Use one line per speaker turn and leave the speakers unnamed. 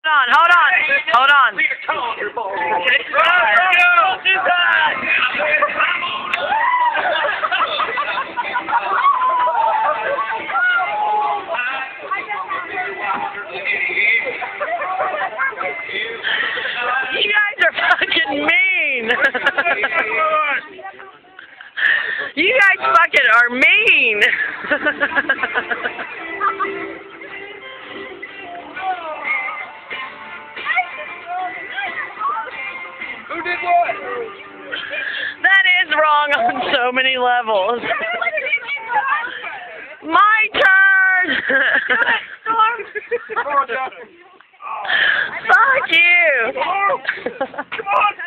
Hold on. Hold on. You guys are fucking mean. You guys fucking are mean.
Who did what?
That is wrong on so many levels. My turn. Fuck you.
Come on.